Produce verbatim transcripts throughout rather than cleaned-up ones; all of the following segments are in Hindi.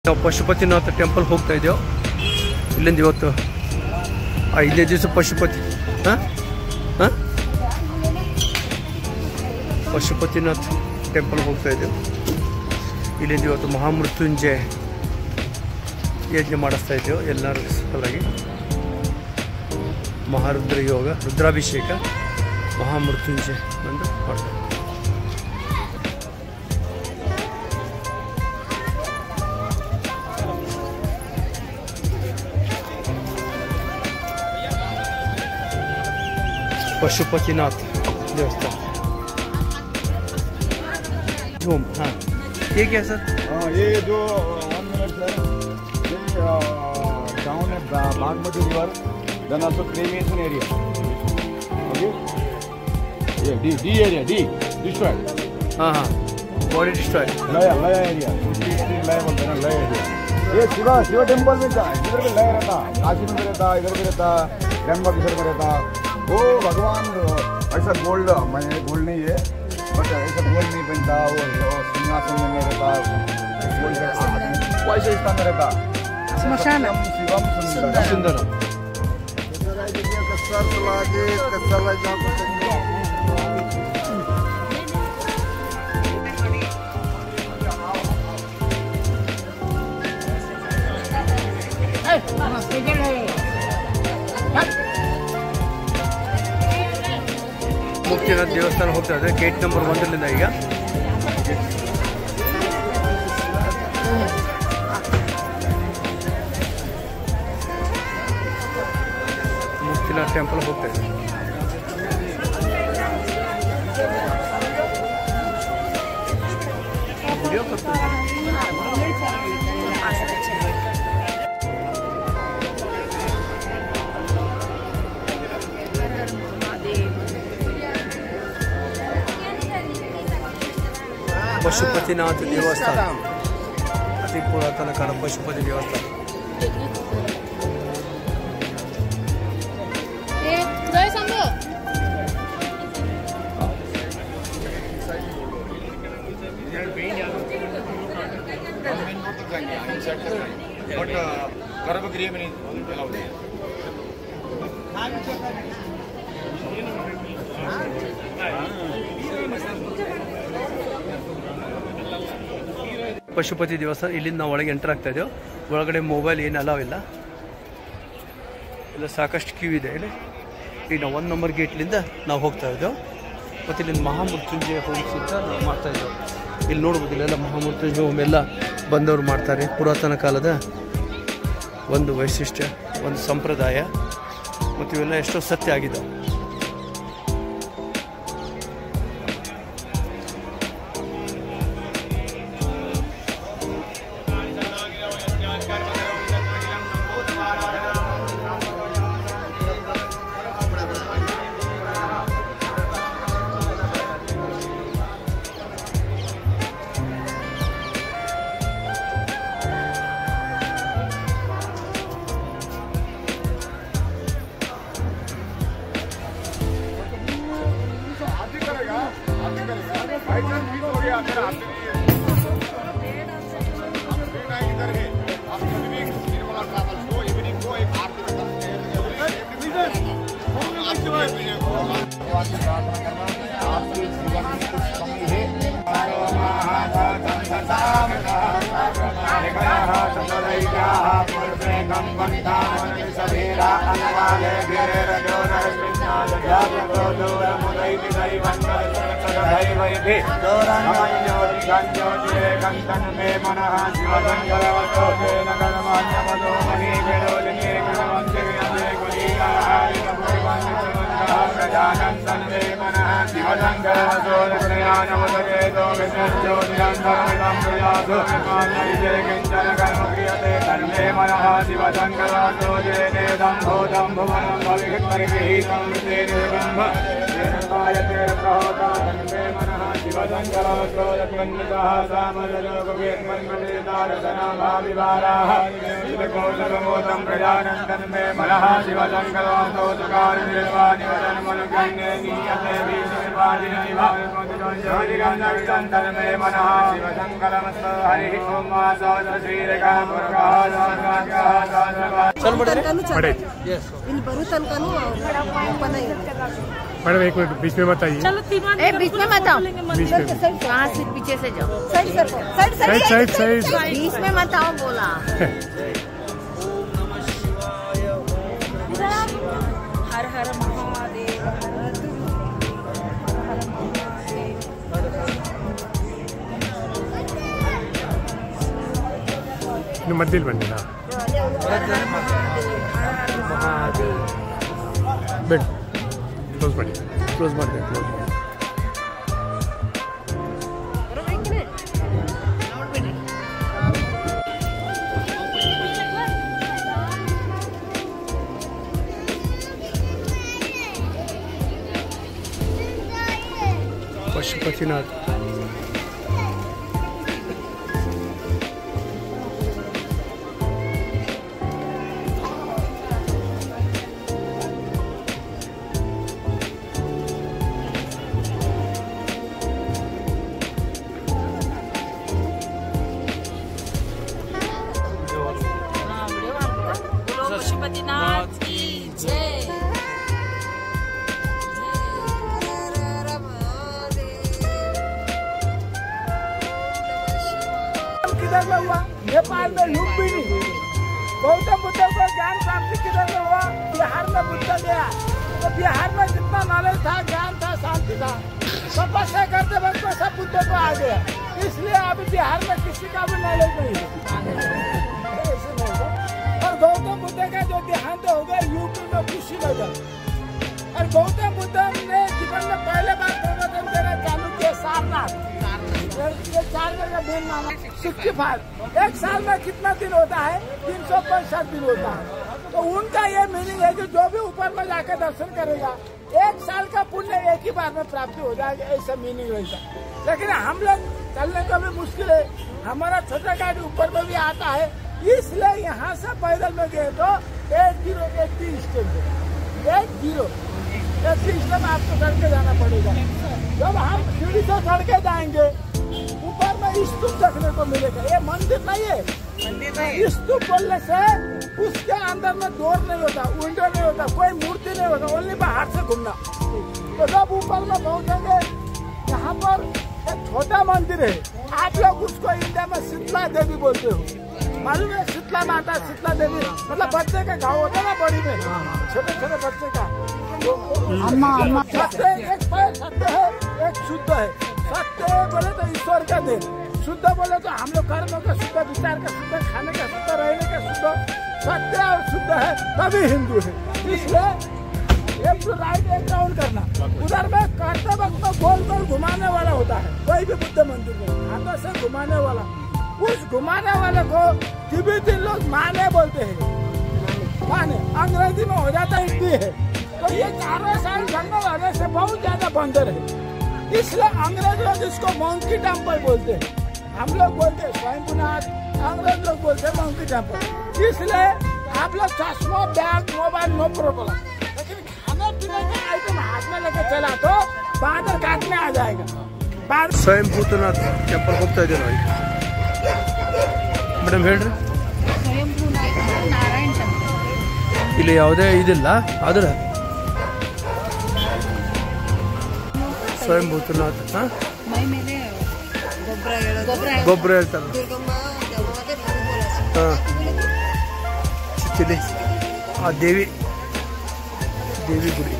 ನಾವು ಪಶುಪತಿನಾಥ ಟೆಂಪಲ್ ಹೋಗ್ತಾ ಇದ್ದೇವೆ. ಇಲ್ಲಿಂದ ಇವತ್ತು ಐದನೇ ದಿವಸ ಪಶುಪತಿ ಹಾಂ ಹಾಂ ಪಶುಪತಿನಾಥ ಟೆಂಪಲ್ ಹೋಗ್ತಾ ಇದ್ದೇವೆ. ಇಲ್ಲಿಂದ ಇವತ್ತು ಮಹಾಮೃತ್ಯುಂಜಯ ಯಜ್ಞ ಮಾಡಿಸ್ತಾ ಇದ್ದೇವೆ ಎಲ್ಲರ ಸಲುವಾಗಿ. ಮಹಾರುದ್ರ ಯೋಗ ರುದ್ರಾಭಿಷೇಕ ಮಹಾಮೃತ್ಯುಂಜಯ ಬಂದು ಮಾಡ್ತಾರೆ. पशुपतिनाथ देवस्थान झूम हाँ ये क्या सर? हाँ ये जो वन मिनट सर ये डाउन है Bagmati river then also cremation area okay ये D D area D destroy हाँ हाँ बॉडी डिस्ट्रॉय लया लया एरिया लया बोलते हैं लया एरिया. ये शिवा शिवा टेम्पल में इधर भी लया रहता काशी में रहता इधर भी रहता त्र्यंबकेश्वर में रहता. वो भगवान ऐसा गोल्ड मैं गोल्ड नहीं है बट ऐसा गोल्ड नहीं पहनता वो सिंहासन में रहता गोल्ड वो ऐसे स्थान में रहता स्मशान शिवम सुंदर सुंदर ಮುಕ್ತಿನಾಥ ದೇವಸ್ಥಾನ ಹೋಗ್ತಾ ಇದೆ. ಗೇಟ್ ನಂಬರ್ ಒಂದರಿಂದ ಈಗ ಮುಕ್ತಿನಾಥ ಟೆಂಪಲ್ ಹೋಗ್ತಾ ಇದೆ. ವಿಡಿಯೋ ಬರ್ತಿದೆ. पशुपतिनाथ देवस्थान अति पुरातन काल पशुपति देवस्थान. बट गर्भगृह में नहीं ಪಶುಪತಿ ದೇವಸ್ಥಾನ. ಇಲ್ಲಿಂದ ನಾವು ಒಳಗೆ ಎಂಟರ್ ಆಗ್ತಾ ಇದ್ದೇವೆ. ಒಳಗಡೆ ಮೊಬೈಲ್ ಏನು ಅಲಾವ್ ಇಲ್ಲ. ಇಲ್ಲ ಸಾಕಷ್ಟು ಕ್ಯೂ ಇದೆ ಇಲ್ಲಿ. ಈಗ ನಾವು ಒಂದು ನಂಬರ್ ಗೇಟ್ಲಿಂದ ನಾವು ಹೋಗ್ತಾ ಇದ್ದೇವೆ. ಮತ್ತು ಇಲ್ಲಿಂದ ಮಹಾಮೃತ್ಯುಂಜಯ ಹೋಮ್ಸ್ ಅಂತ ನಾವು ಮಾಡ್ತಾ ಇದ್ದೇವೆ. ಇಲ್ಲಿ ನೋಡ್ಬೋದು ಇಲ್ಲೆಲ್ಲ ಮಹಾಮೃತ್ಯುಂಜಯ ಹೋಮ್ ಎಲ್ಲ ಬಂದವರು ಮಾಡ್ತಾರೆ. ಪುರಾತನ ಕಾಲದ ಒಂದು ವೈಶಿಷ್ಟ್ಯ, ಒಂದು ಸಂಪ್ರದಾಯ ಮತ್ತು ಇವೆಲ್ಲ ಎಷ್ಟೋ ಸತ್ಯ ಆಗಿದೆ. चल बड़े बड़े यस ಇಲ್ಲಿ ಬರು ತನಕನೂ ಓಪನ್ ಇದೆ मैडम एक मिनट बीच में मत आइए चलो तीन ए बीच में मत आओ बीच में वहाँ से पीछे से जाओ side sir side side side side बीच में मत आओ बोला हर हर महादेव ಇನ್ನು ಮಧ್ಯದಲ್ಲಿ ಬಂದಿಲ್ಲ ಬೆಡ್ ಕ್ಲೋಸ್ ಮಾಡಿ ಕ್ಲೋಸ್ ಮಾಡಿದೆ ಕ್ಲೋಸ್ ಮಾಡಿ पशुपतिनाथ पशुपतिनाथ की जय। किधर में हुआ? नेपाल में लुम्बिनी। गौतम बुद्ध को ज्ञान प्राप्ति किधर में हुआ? बिहार में बुद्ध गया। तो बिहार में जितना नॉलेज था, ज्ञान था, शांति था, तपस्या करते वक्त में सब बुद्ध को आ गया। इसलिए अभी बिहार में किसी का भी नॉलेज नहीं है। और गौतम बुद्ध का जो देहांत हो गया यूपी में कुशीनगर। और गौतम बुद्ध ने जीवन में पहले बार प्रवचन देना चालू किया सारनाथ। ये चार जगह दिन माना सिक्सटी फाइव एक साल में कितना दिन होता है? तीन सौ पैंसठ दिन होता है। तो उनका ये मीनिंग है कि जो भी ऊपर में जाकर दर्शन करेगा एक साल का पुण्य एक ही बार में प्राप्ति हो जाएगा, ऐसा मीनिंग रहता है। लेकिन हम लोग चलने का भी मुश्किल है, हमारा छोटा गाड़ी ऊपर में भी आता है, इसलिए यहाँ से पैदल में गए तो एक जीरो एक स्टेप एक जीरो एक स्टेप आपको चढ़ के जाना पड़ेगा। जब हम सीढ़ी से चढ़ के जाएंगे ऊपर में स्तूप देखने को मिलेगा। ये मंदिर नहीं है, स्तूप बोलने से उसके अंदर में डोर नहीं होता, विंडो नहीं होता, कोई मूर्ति नहीं होता, ओनली बाहर से घूमना। तो जब ऊपर में पहुंचेंगे यहाँ पर एक छोटा मंदिर है, आप लोग उसको इंडिया में शीतला देवी बोलते हो, मालूम है? शीतला माता, शीतला देवी मतलब बच्चे का घाव होता है ना बॉडी में, छोटे छोटे बच्चे का। सत्य एक पैर सत्य है, एक शुद्ध है। सत्य बोले तो ईश्वर का देन, शुद्ध बोले तो हम लोग कर्म का शुद्ध, विचार का शुद्ध, खाने का शुद्ध, रहने का शुद्ध। सत्य और शुद्ध है तभी हिंदू है। इसलिए एक तो राइट एक राउंड करना, उधर में करते वक्त में गोल गोल घुमाने वाला होता है, कोई भी बुद्ध मंदिर में हाथों से घुमाने वाला। उस घुमाने वाले को तिब्बती लोग माने बोलते हैं, माने अंग्रेजी में हो जाता है हिंदी है। तो ये चारों साइड जंगल होने से बहुत ज्यादा बंदर है, इसलिए अंग्रेज लोग इसको मंकी टेम्पल बोलते हैं, हम लोग बोलते हैं स्वयंभूनाथ, अंग्रेज लोग बोलते हैं मंकी टेम्पल। इसलिए आप लोग चश्मा, बैग, मोबाइल नो प्रॉब्लम, लेकिन खाने पीने का आइटम हाथ में लेके चला तो बादल काटने आ जाएगा। ಸ್ವಯಂ ಭೂತನಾಥ್ ಟೆಂಪಲ್ ಹೋಗ್ತಾ ಇದ್ದೀವಿ ನಾವು ಮೇಡಮ್ ಹೇಳ್ರಿ नारायण टेंपल ಇಲ್ಲಿ ಯಾವುದೇ ಇದಿಲ್ಲ ಆದ್ರೆ ಸ್ವಯಂ ಭೂತನಾಥ್ ಹಾಂ ಮೈ ಮೇಲೆ ಗೊಬ್ಬರ ಗೊಬ್ಬರ ಗೊಬ್ಬರ ಹೇಳ್ತಾರೆ ದುರ್ಗಮ್ಮ ದೇವತೆ ಹಾಂ ಚಿಲಿ ಆ ದೇವಿ ದೇವಿ ಗುಡಿ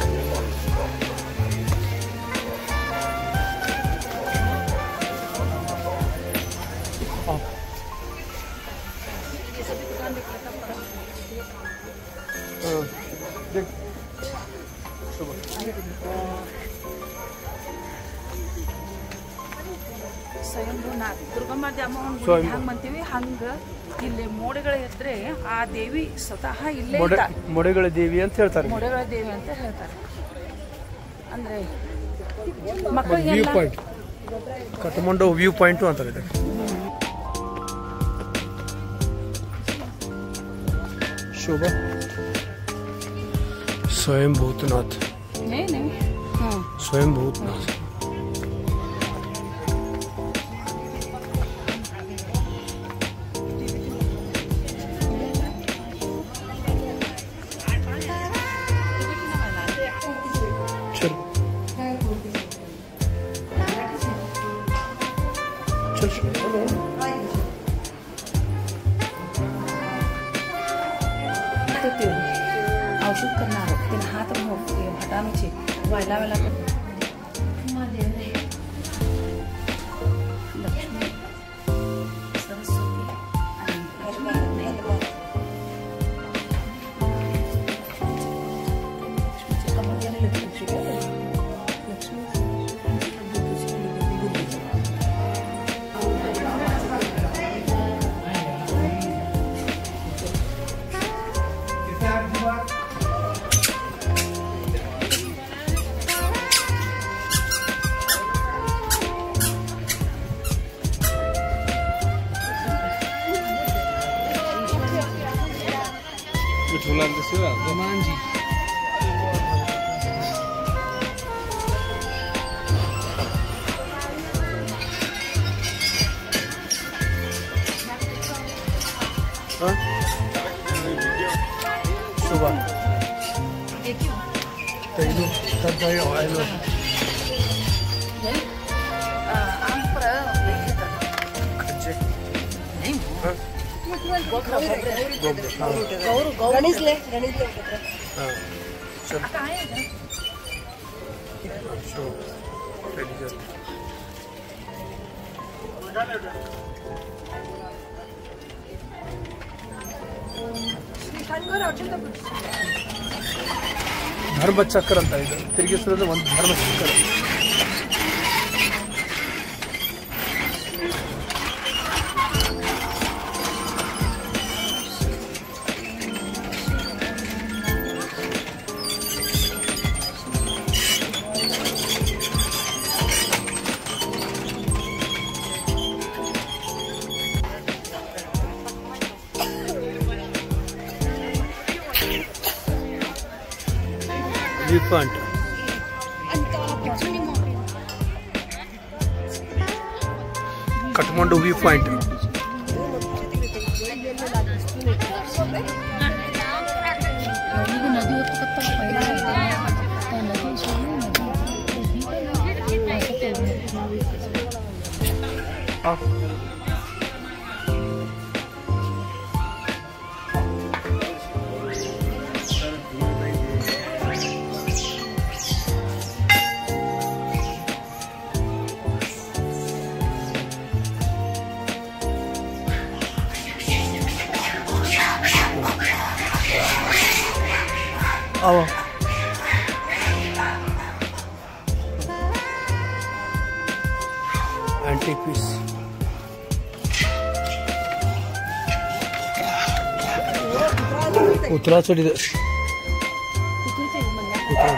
ಸ್ವಯಂಭೂನಾಥ್ ದುರ್ಗಮ್ಮ ಧಾಮ ಸ್ವಯಂ- ಹಂಗ ಅಂತೀವಿ. ಹಂಗ ಇಲ್ಲಿ ಮೋಡಗಳ ಇದ್ರೆ ಆ ದೇವಿ ಸ್ವತಃ ಇಲ್ಲೇ ಮೊಡೆ ಇದ್ದಾಳೆ. ಮೊಡೆಗಳ ದೇವಿ ಅಂತ ಹೇಳ್ತಾರೆ ಮೋಡಗಳ ದೇವಿ ಅಂತ ಹೇಳ್ತಾರೆ. ಅಂದ್ರೆ ವ್ಯೂ ಮಕ್ಕಳಿಗೆಲ್ಲ ಪಾಯಿಂಟ್ ಕಠ್ಮಂಡು ವ್ಯೂ ಪಾಯಿಂಟು ಅಂತಾರೆ ಇದಕ್ಕೆ. ಶೋಭಾ ಸ್ವಯಂ ಭೂತನಾಥ್ ಏನೇ ಹಾಂ ಸ್ವಯಂ ಭೂತನಾಥ್ चल चल औषध करणार तिला हात मोठे हाताचे व्हायला वेळा लक्ष्मी सरस्वती आणि लक्ष्मीचे कमल याने लक्ष्मी लक्ष्मी हनुमान जी सुबह तेलू तब ऑयल गणेशले गणेशले हाँ चल शो टेलीजर ಧರ್ಮ ಚಕ್ರ ಅಂತ ಇದೆ ತಿರುಗಿಸಿರೋದು ಒಂದು ಧರ್ಮ ಚಕ್ರ view point Kathmandu view point आओ एंटीक पीस उतरा चढ़ी उतरा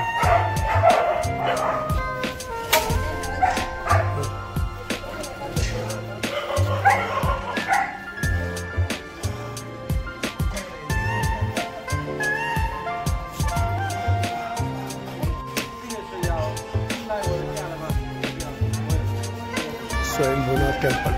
स्वयंभूनाथ टेम्पल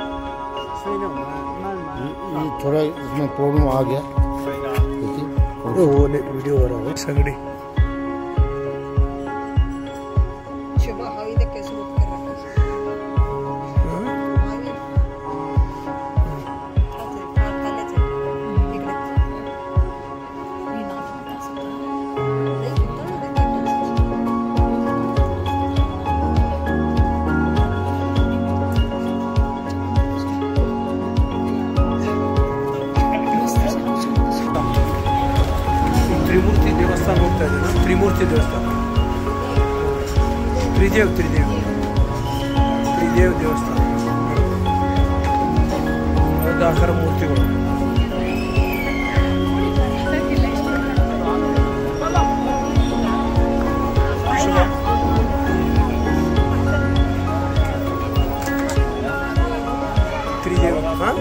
थोड़ा इसमें प्रॉब्लम आ गया, देखिए ವಿಡಿಯೋ ಬರೋ ಸಂಗಡಿ सुबह हवी तक कैसे बुक कर रखा त्रिमूर्ति देवस्थान होता है ना त्रिमूर्ति देवस्थान त्रिदेव त्रिदेव त्रिदेव देवस्थान ಆಕಾರ ಮೂರ್ತಿಗಳು त्रिदेव हाँ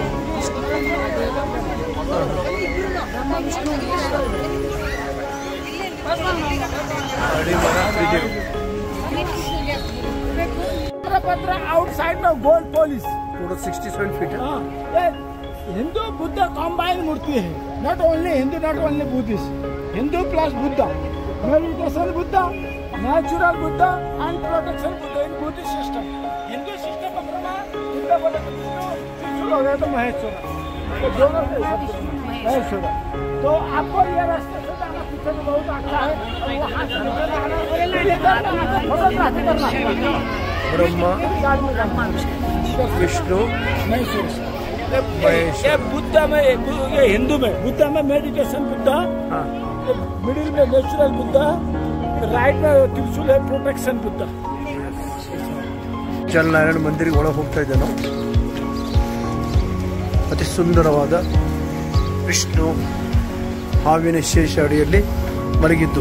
आउटसाइड में gold polish total sixty seven feet है हिंदू बुद्ध कॉम्बाइन मूर्ति है not only Hindu not only Buddhist Hindu plus Buddha meditation Buddha natural Buddha and protection Buddha in Buddhist system Hindu system Hindu बोले तो त्रिशूल हो गया तो महेश्वर तो दोनों महेश्वर तो आपको ये रास्ते से जाना पीछे में बहुत अच्छा है वहाँ से फोटोग्राफी करना ब्रह्मा विष्णु महेश्वर महेश ये बुद्ध में ये हिंदू में बुद्ध में मेडिटेशन बुद्ध हाँ मिडिल में नेचुरल बुद्ध राइट में त्रिशूल है प्रोटेक्शन बुद्ध ಜಲನಾರಾಯಣ ಮಂದಿರ ಒಳಗೆ ಹೋಗ್ತಾ ಇದ್ದೆ ನಾವು ಅತಿ ಸುಂದರವಾದ ವಿಷ್ಣು ಹಾವಿನ ಶೇಷ ಅಡಿಯಲ್ಲಿ ಮಲಗಿದ್ದು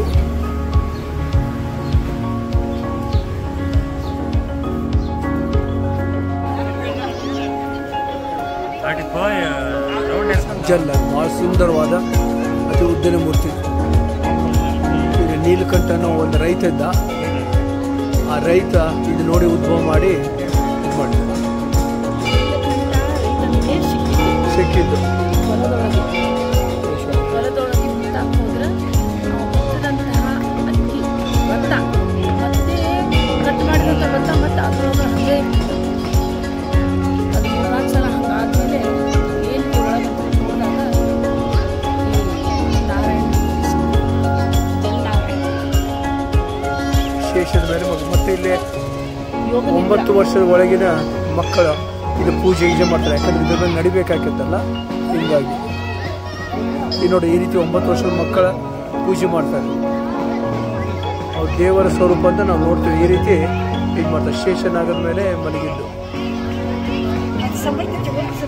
ಜಲ್ಲ ಬಹಳ ಸುಂದರವಾದ ಅತಿ ಉದ್ದನ ಮೂರ್ತಿ ಈಗ ನೀಲಕಂಠ ಅನ್ನೋ ಒಂದು ರೈತ ಇದ್ದ ಆ ರೈತ ಇದು ನೋಡಿ ಉದ್ಭವ ಮಾಡಿ ಇದು ಮಾಡಿದ ಸಿಕ್ಕಿದ್ದು ಹೊಲದೊಳಗೆ ಬಿತ್ತಾಕ ಹೋದ್ರೆ ಭತ್ತದಂತಹ ಅಕ್ಕಿ ಭತ್ತ ಮತ್ತೆ ಕಟ್ ಮಾಡಿದಂಥ ಭತ್ತ ಮತ್ತೆ ಅದ್ರೊಳಗೆ ಹಂಗೆ ಅದು ಮೂರ್ನಾಲ್ಕು ಸಲ ಹಂಗಾದ್ಮೇಲೆ ಏನು ಒಳಗೆ ಹೋದಾಗ ಈ ನಾರಾಯಣ ನಾರಾಯಣ ಶೇಷದ ಮೇಲೆ ಮಗು ಮತ್ತೆ ಇಲ್ಲಿ ಒಂಬತ್ತು ವರ್ಷದ ಒಳಗಿನ ಮಕ್ಕಳು ಇದು ಪೂಜೆ ಗೀಜೆ ಮಾಡ್ತಾರೆ ಯಾಕಂದ್ರೆ ಇದ್ರ ಮೇಲೆ ನಡಿಬೇಕಾಗಿತ್ತಲ್ಲ ಹೀಗಾಗಿ ಈ ನೋಡಿ ಈ ರೀತಿ ಒಂಬತ್ತು ವರ್ಷದ ಮಕ್ಕಳ ಪೂಜೆ ಮಾಡ್ತಾರೆ ಅವ್ರು ದೇವರ ಸ್ವರೂಪ ಅಂತ ನಾವು ನೋಡ್ತೀವಿ ಈ ರೀತಿ ಇದು ಮಾಡ್ತಾರೆ ಶೇಷನಾಗದ ಮೇಲೆ ಮಲಗಿದ್ದು समय के चुगल से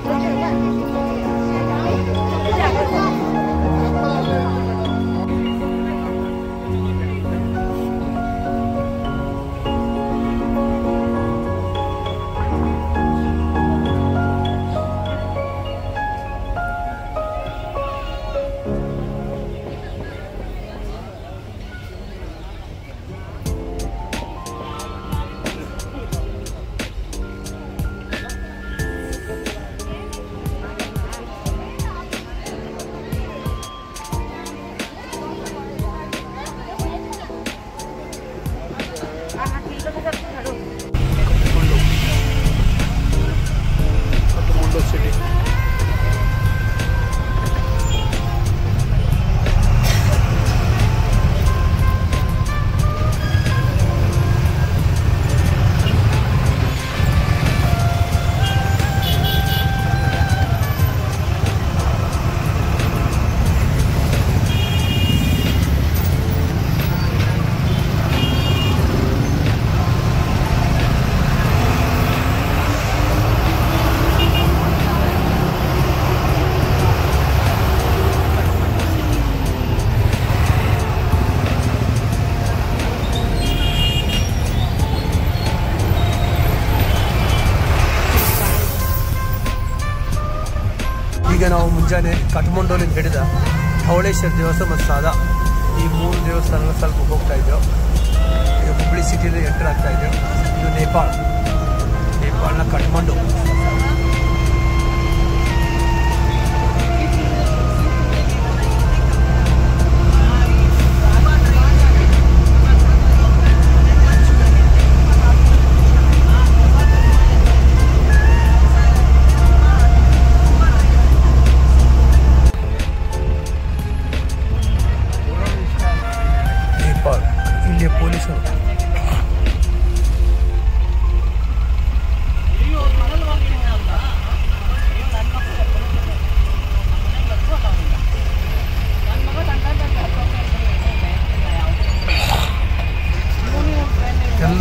ಈಗ ನಾವು ಮುಂಜಾನೆ ಕಠ್ಮಂಡುವಿಂದ ಹಿಡಿದ ಧವಳೇಶ್ವರ ದೇವಸ್ಥಾನ ಮತ್ತು ಸಾದಾ ಈ ಮೂರು ದೇವಸ್ಥಾನ ಸ್ವಲ್ಪ ಹೋಗ್ತಾ ಇದ್ದೆವು. ಈಗ ಹುಬ್ಳಿ ಸಿಟಿಯಲ್ಲಿ ಎಂಟರ್ ಆಗ್ತಾ ಇದ್ದೆವು. ಇದು ನೇಪಾಳ ನೇಪಾಳನ ಕಠ್ಮಂಡು.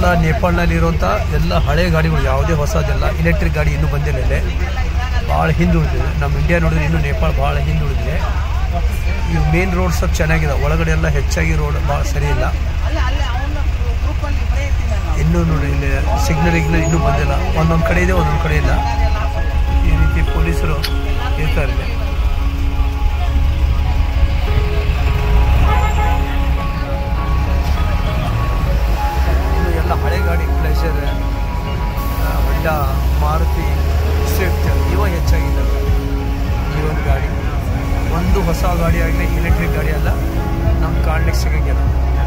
ನೇಪಾಳನಲ್ಲಿರುವಂಥ ಎಲ್ಲ ಹಳೆ ಗಾಡಿಗಳು ಯಾವುದೇ ಹೊಸದಿಲ್ಲ, ಎಲೆಕ್ಟ್ರಿಕ್ ಗಾಡಿ ಇನ್ನೂ ಬಂದಿಲ್ಲ. ಇಲ್ಲಿ ಭಾಳ ಹಿಂದುಳಿದಿದೆ. ನಮ್ಮ ಇಂಡಿಯಾ ನೋಡಿದ್ರೆ ಇನ್ನೂ ನೇಪಾಳ ಭಾಳ ಹಿಂದುಳಿದಿದೆ. ಈ ಮೇನ್ ರೋಡ್ ಸ್ವಲ್ಪ ಚೆನ್ನಾಗಿದೆ, ಒಳಗಡೆ ಎಲ್ಲ ಹೆಚ್ಚಾಗಿ ರೋಡ್ ಭಾಳ ಸರಿ ಇಲ್ಲ. ಇನ್ನೂ ನೋಡಿ ಇಲ್ಲಿ ಸಿಗ್ನಲ್ ಗಿಗ್ನಲ್ ಇನ್ನೂ ಬಂದಿಲ್ಲ, ಒಂದೊಂದು ಕಡೆ ಇದೆ ಒಂದೊಂದು ಕಡೆ ಇಲ್ಲ. ಈ ರೀತಿ ಪೊಲೀಸರು ಇರ್ತಾರೆ. ಇನ್ನು ಎಲ್ಲ ಹಳೆ ಗಾಡಿ ಪ್ಲೇಸರ್, ಹೊಂಡಾ, ಮಾರುತಿ, ಸ್ವಿಫ್ಟ್ ಇವ ಹೆಚ್ಚಾಗಿದ್ದಾವೆ. ಈ ಒಂದು ಗಾಡಿ ಒಂದು ಹೊಸ ಗಾಡಿ ಆಗಲಿ ಎಲೆಕ್ಟ್ರಿಕ್ ಗಾಡಿ ಅಲ್ಲ, ನಮ್ಗೆ ಕಾಣ್ಲಿಕ್ಕೆ ಸಿಗಂಗಿಲ್ಲ.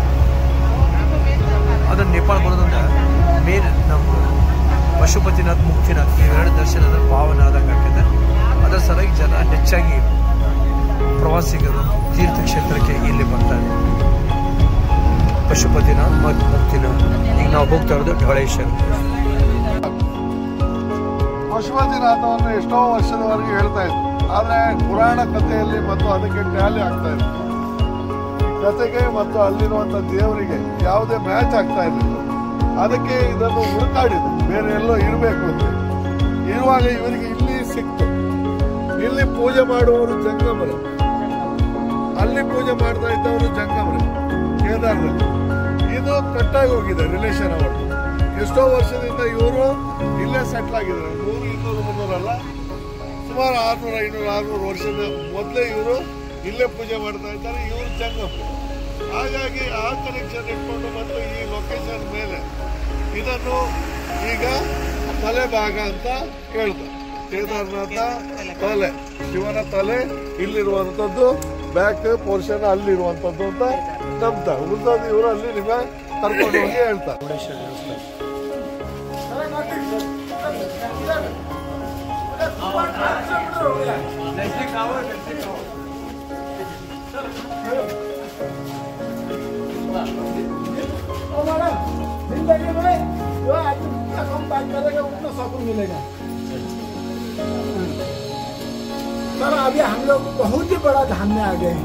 ಅದನ್ನು ನೇಪಾಳ ಬರೋದಂದ್ರೆ ಮೇನ್ ನಮ್ಮ ಪಶುಪತಿನಾಥ್ ಮುಕ್ತಿನಾಥ್ ಇವೆರಡು ದರ್ಶನದ ಭಾವನೆ ಆದಂಗೆ ಆಗ್ತದೆ. ಅದರ ಸಲುವಾಗಿ ಜನ ಹೆಚ್ಚಾಗಿ ಪ್ರವಾಸಿಗರು ತೀರ್ಥಕ್ಷೇತ್ರಕ್ಕೆ ಇಲ್ಲಿ ಬರ್ತಾರೆ. ಪಶುಪತಿನಾಥ್ ಮತ್ತು ಮುಕ್ತಿನಾಥ್. ಈಗ ನಾವು ಹೋಗ್ತಾ ಇರೋದು ಢವಳೇಶ್ವರ. ಪಶುಪತಿನಾಥವನ್ನು ಎಷ್ಟೋ ವರ್ಷದವರೆಗೆ ಹೇಳ್ತಾ ಇದ್ರು, ಆದರೆ ಪುರಾಣ ಕಥೆಯಲ್ಲಿ ಮತ್ತು ಅದಕ್ಕೆ ಟ್ಯಾಲಿ ಆಗ್ತಾ ಇತ್ತು. ಕತೆಗೆ ಮತ್ತು ಅಲ್ಲಿರುವಂಥ ದೇವರಿಗೆ ಯಾವುದೇ ಮ್ಯಾಚ್ ಆಗ್ತಾ ಇರಲಿಲ್ಲ. ಅದಕ್ಕೆ ಇದನ್ನು ಹುಡುಕಾಡಿದ್ರು, ಬೇರೆ ಎಲ್ಲೋ ಇರಬೇಕು ಅಂತ. ಇರುವಾಗ ಇವರಿಗೆ ಇಲ್ಲಿ ಸಿಕ್ತು. ಇಲ್ಲಿ ಪೂಜೆ ಮಾಡುವವರು ಜಂಗಮರು, ಅಲ್ಲಿ ಪೂಜೆ ಮಾಡ್ತಾ ಇದ್ದವರು ಜಂಗಮರು ಕೇದಾರದಲ್ಲಿ. ಇದು ಕಟ್ಟಾಗಿ ಹೋಗಿದೆ ರಿಲೇಷನ್ ಅವರು. ಎಷ್ಟೋ ವರ್ಷದಿಂದ ಇವರು ಇಲ್ಲೇ ಸೆಟ್ಲ್ ಆಗಿದ್ದಾರೆ. ನೂರು ಇನ್ನೂರು ಮುನ್ನೂರಲ್ಲ, ಸುಮಾರು ಆರ್ನೂರು ಐನೂರು ಆರ್ನೂರು ವರ್ಷದ ಮೊದಲೇ ಇವರು ಇಲ್ಲೇ ಪೂಜೆ ಮಾಡ್ತಾ ಇದ್ದಾರೆ. ಇವರು ಜಂಗಮರು. ಹಾಗಾಗಿ ಆ ಕನೆಕ್ಷನ್ ಇಟ್ಕೊಂಡು ಮತ್ತು ಈ ಲೊಕೇಶನ್ ಮೇಲೆ ಇದನ್ನು ಈಗ ತಲೆ ಭಾಗ ಅಂತ ಹೇಳ್ತಾರೆ. ಕೇದಾರನಾಥ ತಲೆ, ಶಿವನ ತಲೆ ಇಲ್ಲಿರುವಂಥದ್ದು, ಬ್ಯಾಕ್ ಪೋರ್ಷನ್ ಅಲ್ಲಿರುವಂಥದ್ದು ಅಂತ ನಂಬ್ತಾರೆ. ಉಳಿದದ್ದು ಇವರು ಅಲ್ಲಿ ನಿಮಗೆ ಕರ್ಕೊಂಡು ಹೋಗಿ ಹೇಳ್ತಾರೆ. जिंदगी में जो आज जितना कम बात करेगा उतना सुकून मिलेगा। सर अभी हम लोग बहुत ही बड़ा धाम में आ गए हैं।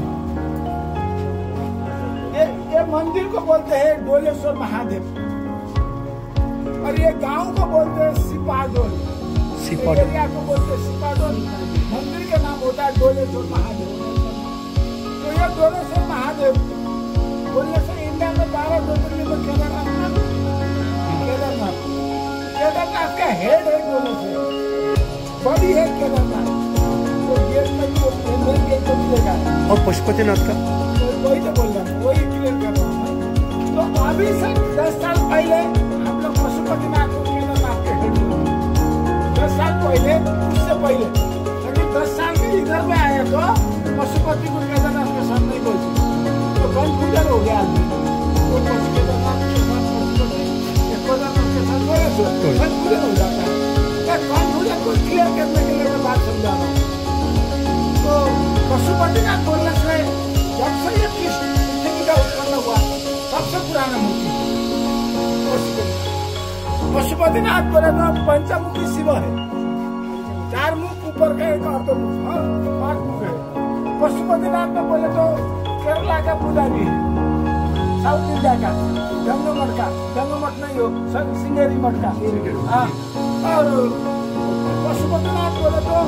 ये ये मंदिर को बोलते हैं डोलेश्वर महादेव, और ये गांव को बोलते हैं सिपाडोल। सिपाडोल को बोलते हैं सिपाडोल। मंदिर का नाम होता है डोलेश्वर महादेव। तो ये डोलेश्वर महादेव बोलने से इंडिया में बारह ज्योतिर्लिंग में केदारनाथ केदारनाथ केदारनाथ का हेड है बोलने से बड़ी है केदारनाथ। तो गेट में जो मेन गेट को मिलेगा। और पशुपतिनाथ का वही तो बोल रहा हूँ, वही क्लियर कर रहा हूँ। तो अभी से दस साल पहले हम लोग पशुपतिनाथ को केदारनाथ के हेड बोलते हैं। दस साल पहले, उससे पहले, लेकिन दस साल के इधर में आया तो पशुपति को केदारनाथ के साथ नहीं बोलते। तो कंफ्यूजन हो गया आदमी। तो केदारनाथ के साथ पशुपति, केदारनाथ के साथ कंफ्यूजन हो जाता है। कंफ्यूजन को क्लियर करने के लिए मैं बात समझा रहा हूँ। तो पशुपतिनाथ बोलने से जब से ये पृथ्वी का उत्पन्न हुआ सबसे पुराना मूर्ति पशुपतिनाथ बोले तो पंचमुखी शिव है। चार मुख ऊपर का एक अर्धमुख, पांच मुख है। पशुपतिनाथ में बोले तो केरला का पुजारी है, साउथ इंडिया का गंगा मठ का, गंगा मठ नहीं हो सिंगेरी मठ का। हाँ, और पशुपतिनाथ बोले तो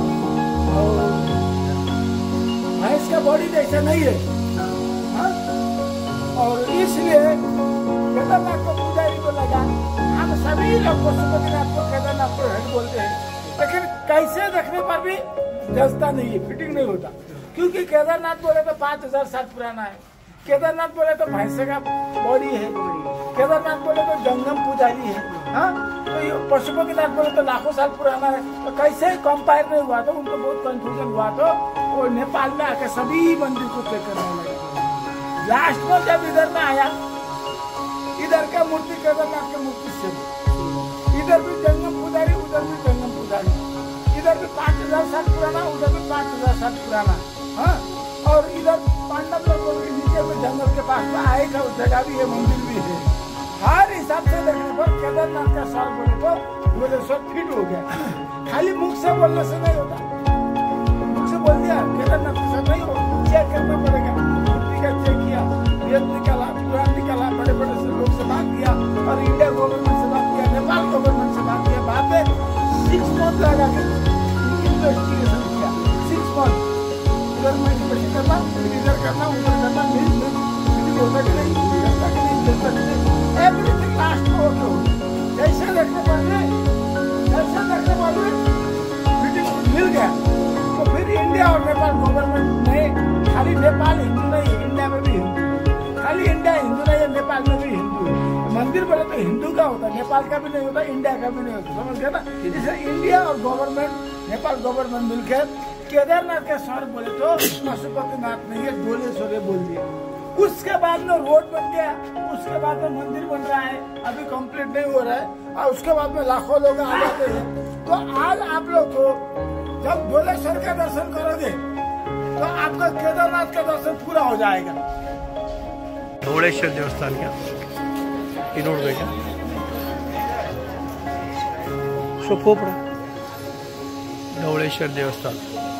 भैंस का बॉडी जैसा नहीं है। हाँ? और इसलिए केदारनाथ को पुजारी को लगा हम सभी लोग पशुपतिनाथ को केदारनाथ को हेड बोलते हैं, लेकिन कैसे देखने पर भी जचता नहीं है, फिटिंग नहीं होता। क्योंकि केदारनाथ बोले तो पाँच हजार साल पुराना है, केदारनाथ बोले तो भैंस का बॉडी है, केदारनाथ बोले तो जंगम पुजारी है। हाँ, तो ये पशुपतिनाथ बोले तो लाखों साल पुराना है। तो कैसे कंपेयर नहीं हुआ, तो उनको बहुत कंफ्यूजन हुआ। तो वो नेपाल में आके सभी मंदिर को चेक करने लगे। लास्ट में जब इधर में आया, इधर का मूर्ति केदारनाथ की मूर्ति से इधर भी जंगम पुजारी, उधर भी जंगम पुजारी, इधर भी पाँच हजार साल पुराना, उधर भी पाँच हजार साल पुराना। हाँ, और इधर पांडव लोगों के नीचे में जंगल के पास में आए था, उस जगह भी है, मंदिर भी है। हर हिसाब से देखने पर केदारनाथ का साल बोले तो डोलेश्वर फिट हो गया। खाली मुख से बोलने से नहीं होता, मुख से बोल दिया केदारनाथ के साथ नहीं हो, चेक करना पड़ेगा। मूर्ति का चेक किया, वेद निकाला, पुराण निकाला, बड़े बड़े से लोग से बात किया, और इंडिया गवर्नमेंट सिक्स मंथ लगा के इन्वेस्टिगेशन किया, सिक्स मंथ इधर में इन्वेस्टिगेशन करना, फिर इधर करना, उधर करना, मिल मिल होता कि नहीं, होता कि नहीं, होता कि नहीं, एवरीथिंग लास्ट में ओके हो गया। जैसे देखने पर में जैसे देखने पर में मीटिंग मिल गया, तो फिर इंडिया और नेपाल गवर्नमेंट ने खाली नेपाल हिंदू नहीं, इंडिया में भी हिंदू, खाली इंडिया हिंदू नहीं है, नेपाल में भी हिंदू है। मंदिर बोले तो हिंदू का होता है, नेपाल का भी नहीं होता, इंडिया का भी नहीं होता, समझ गया ना। इसलिए इंडिया और गवर्नमेंट, नेपाल गवर्नमेंट मिलकर केदारनाथ के सर बोले तो पशुपतिनाथ नहीं है, डोलेश्वर बोल दिया। उसके बाद में रोड बन गया, उसके बाद में मंदिर बन रहा है, अभी कंप्लीट नहीं हो रहा है, और उसके बाद में लाखों लोग आ जाते हैं। तो आज आप लोग को जब डोलेश्वर का दर्शन करोगे तो आपका केदारनाथ का दर्शन पूरा हो जाएगा। ಧವಳೇಶ್ವರ ದೇವಸ್ಥಾನಕ್ಕೆ ಇದು ನೋಡ್ಬೇಕಾ ಸ್ವಲ್ಪ ಹೋಗ್ಬಿಡ ಧವಳೇಶ್ವರ ದೇವಸ್ಥಾನ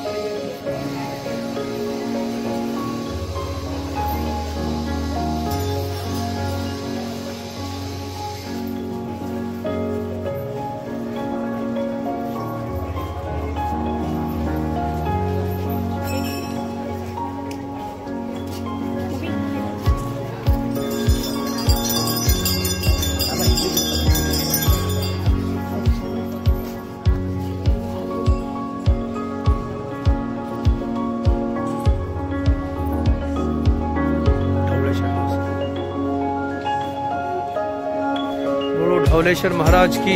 धवलेश्वर महाराज की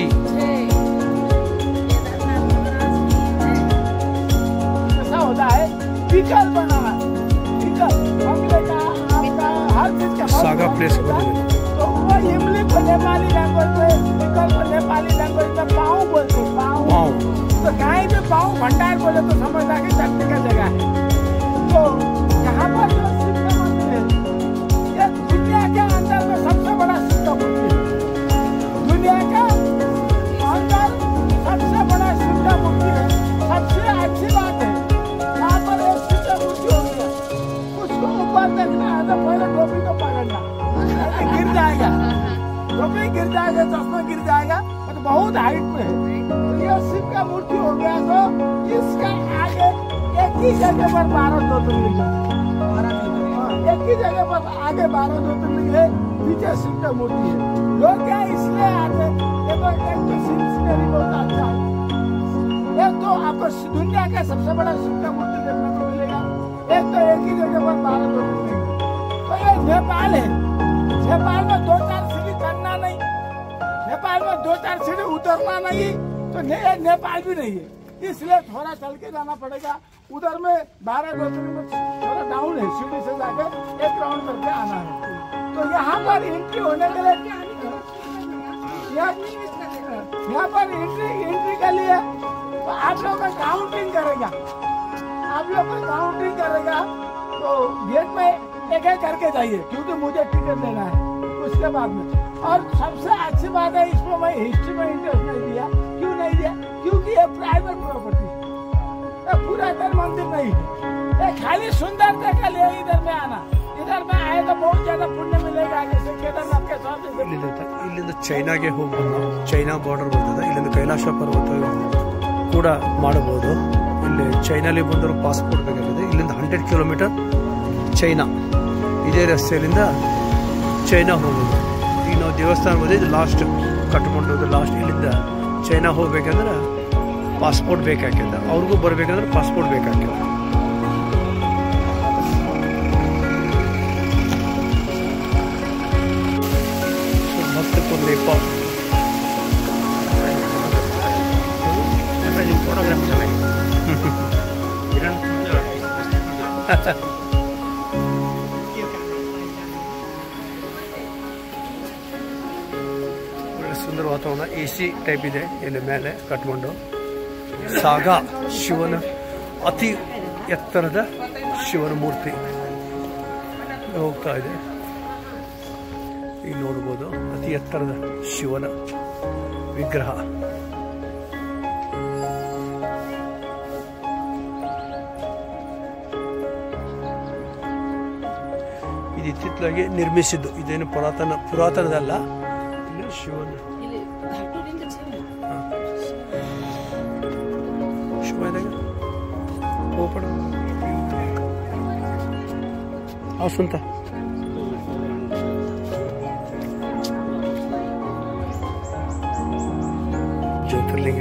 ऐसा होता है व्हीकल बनाना, व्हीकल हमने कहा आपका हर चीज का सागा प्लेस बने तो वो इमली को नेपाली लैंग्वेज में, व्हीकल को नेपाली लैंग्वेज में पाँव बोलते हैं, पाँव। तो कहीं भी पाँव भंडार बोले तो समझना कि चलने का जगह है। तो यहाँ पर जो शिव का मंदिर है, ये दुनिया के अंदर में सबसे बड़ा शिव का मंदिर है, दुनिया का अंदर सबसे बड़ा शिव का मूर्ति है। सबसे अच्छी बात है यहाँ पर एक शिव का मूर्ति हो गया, उसको ऊपर देखना है तो पहले टोपी को पकड़ना, गिर जाएगा, टोपी गिर जाएगा, चश्मा गिर जाएगा, तो बहुत हाइट पे है। तो ये शिव का मूर्ति हो गया, तो इसका आगे एक ही जगह पर बारह ज्योतिर्लिंग है, एक ही जगह पर आगे बारह ज्योतिर्लिंग है, पीछे शिव का मूर्ति है। लोग क्या इसलिए आते, देखो एक तो सिंसियरिटी बहुत अच्छा है, एक तो आपको दुनिया का सबसे बड़ा शिव का मूर्ति देखने को मिलेगा, एक तो एक ही जगह पर बारह ज्योतिर्लिंग। तो ये नेपाल है, नेपाल में दो चार सीढ़ी करना नहीं, नेपाल में दो चार सीढ़ी उतरना नहीं, तो ने, नेपाल भी नहीं है। इसलिए थोड़ा चल के जाना पड़ेगा, उधर में बारह ज्योतिर्लिंग में थोड़ा डाउन है, सीढ़ी से जाकर एक राउंड करके आना है। तो यहाँ पर एंट्री होने के लिए यहाँ पर एंट्री एंट्री के लिए तो आप लोग का काउंटिंग करेगा, आप लोग का काउंटिंग करेगा, तो गेट में एक एक करके जाइए, क्योंकि मुझे टिकट लेना है उसके बाद में। और सबसे अच्छी बात है, इसमें मैं हिस्ट्री में इंटरेस्ट नहीं दिया, क्यों नहीं दिया, क्योंकि ये प्राइवेट प्रॉपर्टी, ये पूरा इधर मंदिर नहीं है, ये खाली सुंदरता के लिए इधर में आना, इधर में आए तो बहुत ज्यादा पुण्य मिलेगा। जैसे केदारनाथ के साथ ಇಲ್ಲಿಂದ ಚೈನಾಗೆ ಹೋಗ್ಬೋದು, ಚೈನಾ ಬಾರ್ಡರ್ ಬರ್ತದೆ, ಇಲ್ಲಿಂದ ಕೈಲಾಸ ಪರ್ವತ ಕೂಡ ಮಾಡಬಹುದು। ಇಲ್ಲಿ ಚೈನಾಲಿ ಬಂದರೂ ಪಾಸ್ಪೋರ್ಟ್ ಬೇಕಾಗಿದೆ, ಇಲ್ಲಿಂದ ಹಂಡ್ರೆಡ್ ಕಿಲೋಮೀಟರ್ ಚೈನಾ, ಇದೇ ರಸ್ತೆಯಲ್ಲಿಂದ ಚೈನಾ ಹೋಗೋದು। ಈಗ ನಾವು ದೇವಸ್ಥಾನ ಬಂದು ಇದು ಲಾಸ್ಟ್ ಕಟ್ಕೊಂಡು ಲಾಸ್ಟ್, ಇಲ್ಲಿಂದ ಚೈನಾ ಹೋಗ್ಬೇಕಂದ್ರೆ ಪಾಸ್ಪೋರ್ಟ್ ಬೇಕಾಗ್ಯದ, ಅವ್ರಿಗೂ ಬರ್ಬೇಕಂದ್ರೆ ಪಾಸ್ಪೋರ್ಟ್ ಬೇಕಾಗ್ಯದ। भक्तपुर नेपाल ಒಳ್ಳೆ ಸುಂದರ ವಾತಾವರಣ, ಎ ಸಿ ಟೈಪ್ ಇದೆ ಇಲ್ಲಿ ಮೇಲೆ ಕಟ್ಕೊಂಡು। ಸಾಗಾ ಶಿವನ ಅತಿ ಎತ್ತರದ ಶಿವನ ಮೂರ್ತಿ ಹೋಗ್ತಾ ಇದೆ, ಇಲ್ಲಿ ನೋಡ್ಬೋದು ಅತಿ ಎತ್ತರದ ಶಿವನ ವಿಗ್ರಹ। ಇದು ಇತ್ತಿತ್ತಲಾಗಿ ನಿರ್ಮಿಸಿದ್ದು, ಇದೇನು ಪುರಾತನ ಪುರಾತನದಲ್ಲ, ಇಲ್ಲಿ ಶಿವನ वो पढ़ो। आओ सुनता। ज्योतिर्लिंग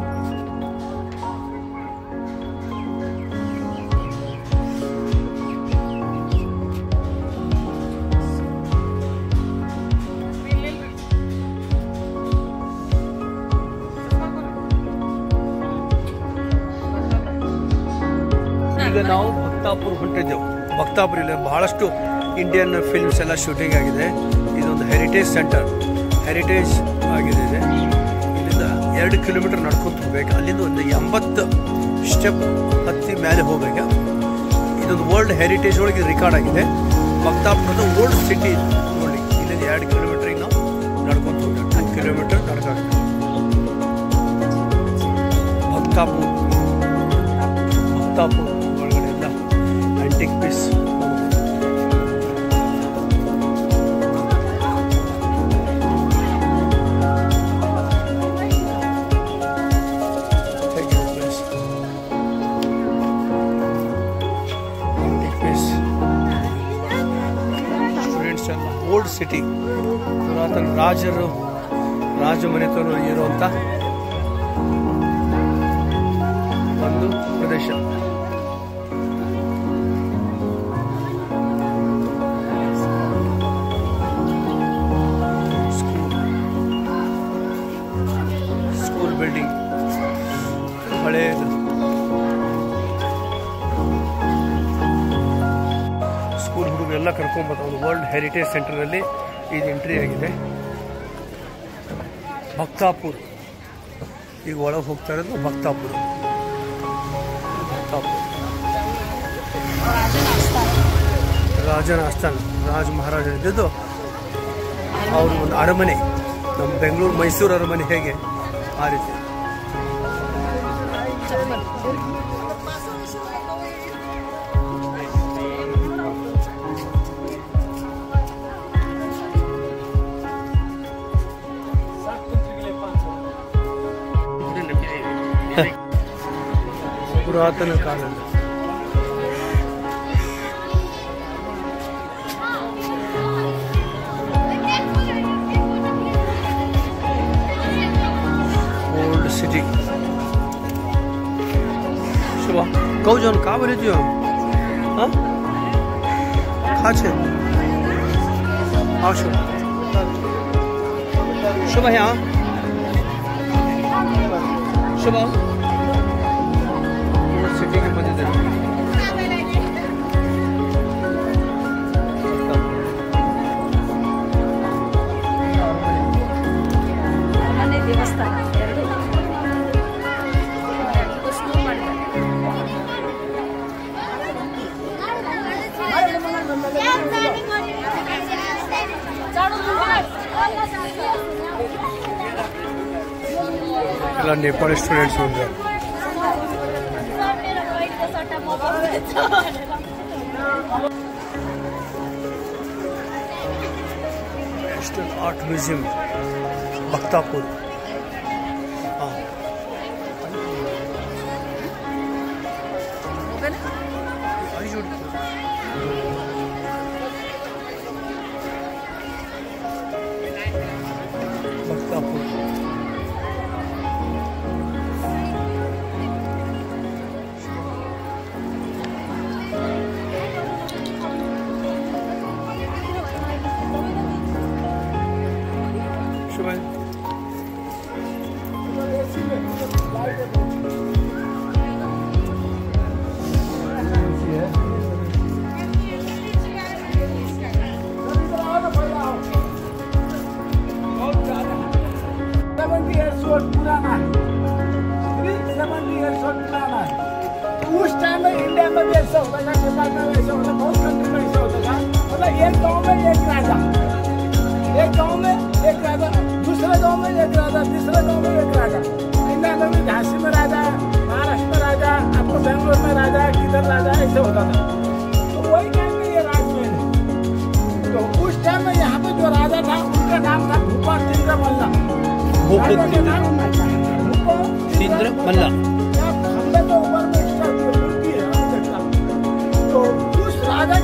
ಈಗ ನಾವು ಭಕ್ತಾಪುರ ಹೊಂಟಿದ್ದೆವು. ಭಕ್ತಾಪುರ ಇಲ್ಲಿ ಬಹಳಷ್ಟು ಇಂಡಿಯನ್ ಫಿಲ್ಮ್ಸ್ ಎಲ್ಲ ಶೂಟಿಂಗ್ ಆಗಿದೆ. ಇದೊಂದು ಹೆರಿಟೇಜ್ ಸೆಂಟರ್, ಹೆರಿಟೇಜ್ ಆಗಿದೆ ಇದೆ. ಇಲ್ಲಿಂದ ಎರಡು ಕಿಲೋಮೀಟರ್ ನಡ್ಕೊಂತ ಹೋಗ್ಬೇಕು. ಅಲ್ಲಿಂದ ಒಂದು ಎಂಬತ್ತು ಸ್ಟೆಪ್ ಹತ್ತಿ ಮೇಲೆ ಹೋಗ್ಬೇಕು. ಇದೊಂದು ವರ್ಲ್ಡ್ ಹೆರಿಟೇಜ್ ಒಳಗೆ ರೆಕಾರ್ಡ್ ಆಗಿದೆ. ಭಕ್ತಾಪುರದ ಓಲ್ಡ್ ಸಿಟಿ ನೋಡಿ. ಇಲ್ಲಿಂದ ಎರಡು ಕಿಲೋಮೀಟರ್ ನಾವು ನಡ್ಕೊಂತ ಹೋಗ್ಬೇಕು. ಟೂ ಕಿಲೋಮೀಟರ್ ನಡ್ಕೊಂಡು ಭಕ್ತಾಪುರ ಭಕ್ತಾಪುರ ಒಳಗಡೆ ಎಲ್ಲ ಆಂಟಿಕ್ ಪೀಸ್. ಸ್ಟೂಡೆಂಟ್ಸ್ ಎಲ್ಲ ಓಲ್ಡ್ ಸಿಟಿ, ಪುರಾತನ ರಾಜರು ರಾಜಮನೆತನರು ಇರುವಂಥ ಒಂದು ಪ್ರದೇಶ. ಸ್ಕೂಲ್ ಬಿಲ್ಡಿಂಗ್ ಹಳೆಯದು. ಸ್ಕೂಲ್ ಹುಡುಗರೆಲ್ಲ ಕರ್ಕೊಂಡ್ಬರ್ತಾರೆ. ವರ್ಲ್ಡ್ ಹೆರಿಟೇಜ್ ಸೆಂಟರ್ನಲ್ಲಿ ಇದು ಎಂಟ್ರಿ ಆಗಿದೆ. ಭಕ್ತಾಪುರ್ ಈಗ ಒಳಗೆ ಹೋಗ್ತಾ ಇರೋದು ಭಕ್ತಾಪುರ. ಭಕ್ತಾಪುರ ರಾಜನ ಆಸ್ಥಾನ, ರಾಜ ಮಹಾರಾಜ ಇದ್ದಿದ್ದು ಅವ್ರ ಒಂದು ಅರಮನೆ. ನಮ್ಮ ಬೆಂಗಳೂರು ಮೈಸೂರು ಅರಮನೆ ಹೇಗೆ ಆ ರೀತಿ. ಪುರಾತನ ಕಾಲದ ओल्ड सिटी. शुभा कहू जान का बोले दियो हाँ खाचे आओ शुभ शुभ है हाँ शुभ सिटी के मध्य ದೇವಸ್ಥಾನ ಎರಡು ಸ್ನೋ ಮಾಡಿದ್ದಾರೆ. ಎಲ್ಲ ನೇಪಾಳಿ ಸ್ಟೂಡೆಂಟ್ಸ್ ಬಂದರು. National art museum Bhaktapur. ಹಾಂ ಭಕ್ತಾಪುರ शुभ सेवेंटी ईयर्स ओल्ड पुराना है, सेवेंटी ईयर्स ओल्ड पुराना है। तो उस टाइम में इंडिया में भी ऐसा होता था, नेपाल में भी ऐसा होता, बहुत कंट्री में ऐसा होता था। मतलब एक गांव में एक राजा, एक गांव में एक राजा, दूसरे गांव में एक राजा, तीसरे गांव में एक राजा। इंडिया में भी झांसी में राजा, महाराष्ट्र में राजा, आपको बेंगलोर में राजा, किधर राजा, ऐसे होता था। तो वही टाइम में ये राजमहल है। तो उस टाइम में यहाँ पे जो राजा था उनका नाम था भूपा सिंह मल्ला। राजा का नाम भूपा सिंह मल्ला। खंबे के ऊपर में इसका जो मूर्ति है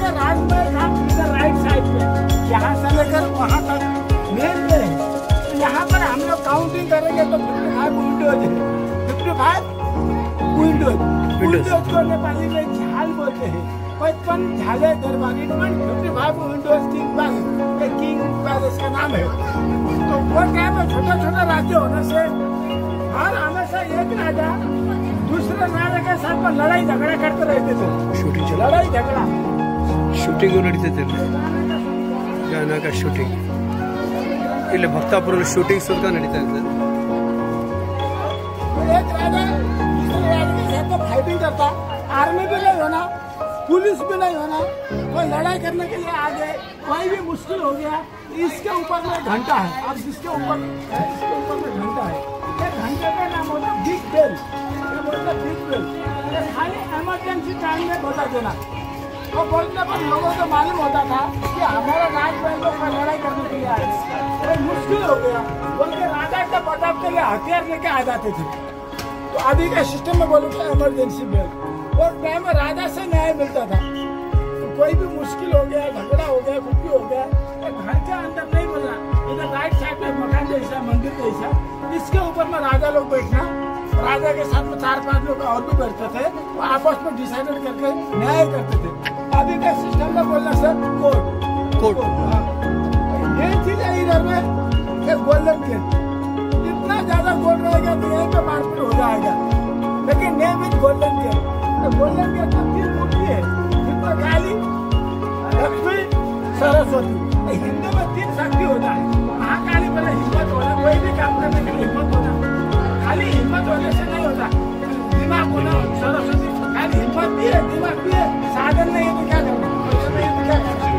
का राजमहल था इधर राइट साइड पे, यहाँ से लेकर वहाँ तक मेन में है। तो यहाँ पर हम लोग काउंटिंग करेंगे तो फिफ्टी फाइव विंडोज है, फिफ्टी फाइव विंडोज। विंडोज को नेपाली में झाल बोलते हैं। पचपन झाले दरबारी fifty five windows king palace, king palace का नाम है। तो वो टाइम में छोटा छोटा राज्य होने से हर हमेशा एक राजा दूसरे राजा के साथ में लड़ाई झगड़ा करते रहते थे। शूटिंग लड़ाई झगड़ा ಶೂಟಿಂಗ್ ನಡೀತೈತೆ ಗಾನಕ ಶೂಟಿಂಗ್ ಇಲ್ಲಿ ಭಕ್ತಾಪುರ ಶೂಟಿಂಗ್ ಸುತ್ತ ನಡೀತಾ ಇದೆ। एक राजा दूसरे राजा के साथ में फाइटिंग करता, आर्मी भी नहीं होना, पुलिस भी नहीं होना, कोई लड़ाई करने के लिए आ गए, कोई भी मुश्किल हो गया, इसके ऊपर में घंटा है। अब जिसके ऊपर इसके ऊपर में घंटा है, ये घंटे का नाम होता है बिग बेल। ये बोलते बिग बेल, खाली इमरजेंसी टाइम में बता देना। तो बोलने पर लोगों को मालूम होता था कि हमारा राजमहल में कोई लड़ाई करने के लिए आए, कोई मुश्किल हो गया, बोल के राजा के बचाव के लिए हथियार लेके आ जाते थे। तो अभी के सिस्टम में बोलो तो इमरजेंसी बेल, और टाइम में राजा से न्याय मिलता था। तो कोई भी मुश्किल हो गया, झगड़ा हो गया, कुछ भी हो गया, तो घर के अंदर नहीं बोलना, इधर राइट साइड में मकान जैसा, मंदिर जैसा, इसके ऊपर में राजा लोग बैठना, राजा के साथ में चार पांच लोग और भी बैठते थे, वो आपस में डिसाइडेड करके न्याय करते थे। अभी के सिस्टम में बोलना सर कोर्ट कोर्ट ये चीज है इधर में गोल्डन गेट। इतना ज्यादा गोल्ड रहेगा तो यहीं पे मारपीट हो जाएगा, लेकिन नेम इज गोल्डन गेट। तो गोल्डन गेट का तीन मूर्ति है, जिसमें काली, लक्ष्मी, सरस्वती। हिंदू में तीन शक्ति होता है। महाकाली पहले हिम्मत होना, कोई भी काम करने के लिए हिम्मत होना, खाली हिम्मत होने से नहीं होता, दिमाग होना। सरस्वती खाली हिम्मत भी है, दिमाग भी है, साधन नहीं है तो क्या करना, नहीं तो क्या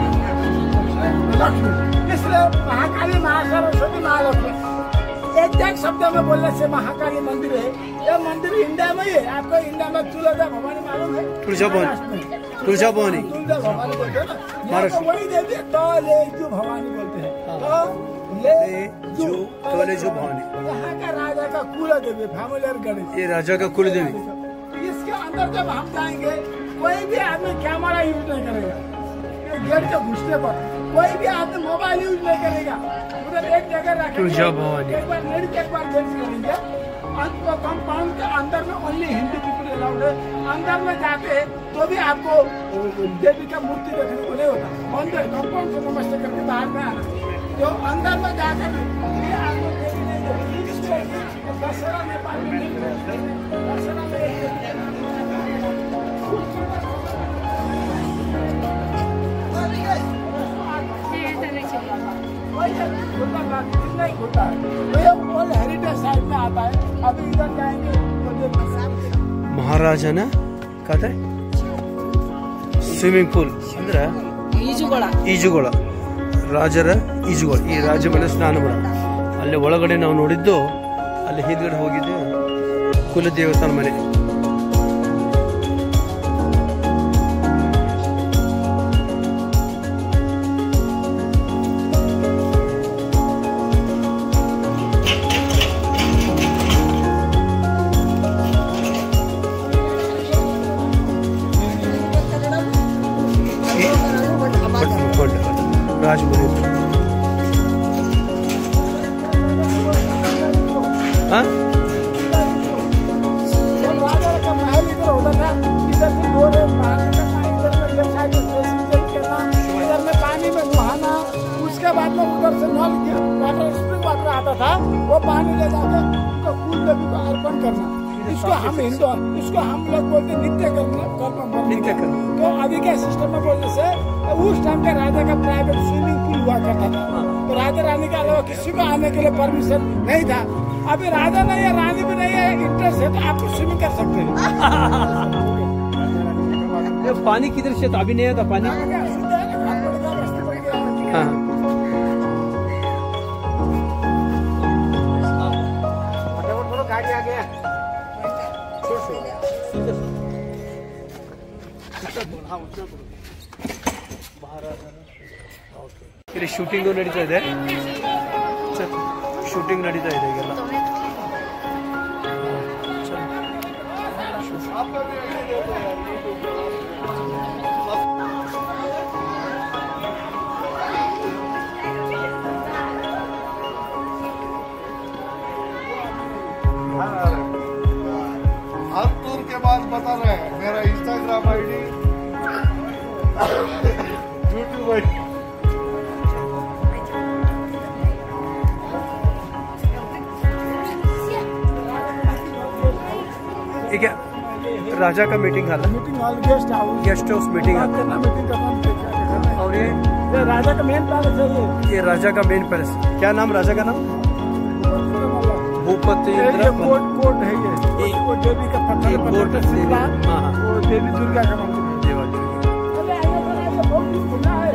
करना। लक्ष्मी, इसलिए महाकाली, महासरस्वती, महालक्ष्मी एक शब्द में बोलने से महाकाली मंदिर है। यह मंदिर इंडिया में ही है। आपको इंडिया में तुलजा भवानी मालूम है? तुलजा भवानी, तुलजा भवानी तुलजा भवानी बोलते हैं ना, तो वही देवी तो ले जो भवानी बोलते हैं। तो ले जो तो ले जो भवानी यहाँ का राजा का कुल देवी फैमिलियर गणेश, ये राजा का कुल देवी। इसके अंदर जब हम जाएंगे कोई भी आदमी कैमरा यूज नहीं करेगा। गेट के घुसने पर कोई भी आदमी मोबाइल यूज नहीं करेगा। उधर एक जगह तुलजा रखेंगे, भवानी एक बार लेडीज एक बार जेंट्स करेंगे। कंपाउंड के अंदर में ओनली हिंदू पीपल अलाउड है। अंदर में जाते हैं तो भी आपको देवी का मूर्ति देखने को नहीं होता। अंदर कंपाउंड से नमस्ते करके बाहर में आना, तो अंदर में जाकर ये आपको देवी नहीं देखी। दशहरा नेपाल में दशहरा में नहीं होता है, तो ये ओल्ड हेरिटेज साइड में आता है। अभी इधर जाएंगे तो ಮಹಾರಾಜನ ಕತೆ ಸ್ವಿಮ್ಮಿಂಗ್ ಪೂಲ್ ಅಂದ್ರೆ ಈಜುಗೊಳ ಈಜುಗೊಳ, ರಾಜರ ಈಜುಗೊಳ, ಈ ರಾಜಮನೆ ಸ್ನಾನಮನ ಅಲ್ಲಿ ಒಳಗಡೆ ನಾವು ನೋಡಿದ್ದು, ಅಲ್ಲಿ ಹಿಂದ್ಗಡೆ ಹೋಗಿದ್ದು ಕುಲದೇವತನ ಮನೆ. राजमहल हाँ राजा का महल इधर होता था। इधर से दो रेत बाहर निकलना, इधर में लेफ्ट साइड में ड्रेसिंग करना, इधर में पानी में नहाना। उसके बाद में उधर से नल वाटर स्प्रिंग वाटर आता था, वो पानी ले जाकर तो कुल देवी को अर्पण करना। इसको हम हिंदू, इसको हम लोग बोलते नित्य करना, कर्म नित्य कर्म। तो अभी के सिस्टम में बोलने से उस टाइम का राजा का प्राइवेट स्विमिंग पूल हुआ करता था। तो राजा रानी के अलावा किसी को आने के लिए परमिशन नहीं था। अभी राजा नहीं है, रानी भी नहीं है, इंटरेस्ट है तो आप स्विमिंग कर सकते हैं। ये पानी किधर से था? अभी नहीं था पानी। हाँ गाड़ी आ गया ಇಲ್ಲಿ ಶೂಟಿಂಗು ನಡೀತಾ ಇದೆ, ಶೂಟಿಂಗ್ ನಡೀತಾ ಇದೆ ಈಗೆಲ್ಲ. हर टूर के बाद बता रहे हैं मेरा इंस्टाग्राम आईडी, यूट्यूब आईडी। ठीक है, राजा का मीटिंग हॉल है, meeting hall guest house guest house meeting बात हॉल। करना, मीटिंग करना। और ये ये राजा का मेन पैलेस है ये। ये राजा का मेन पैलेस। क्या नाम राजा का नाम? भूपति ये इंद्र कोट कोट है ये। ये- वो देवी का पत्थर ये पत्थर कोट का है, शिला, हाँ, हाँ। वो देवी दुर्गा का मंदिर है। देवा दुर्गा। अरे आइए सर, आइए, बहुत ही खुला है।